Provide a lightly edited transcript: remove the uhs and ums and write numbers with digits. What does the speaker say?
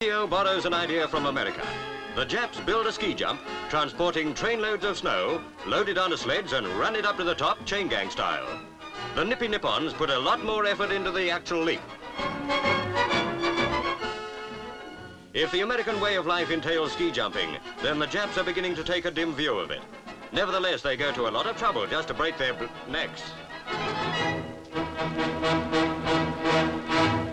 Tokyo borrows an idea from America. The Japs build a ski jump, transporting trainloads of snow, load it onto sleds and run it up to the top chain gang style. The nippy Nippons put a lot more effort into the actual leap. If the American way of life entails ski jumping, then the Japs are beginning to take a dim view of it. Nevertheless, they go to a lot of trouble just to break their necks.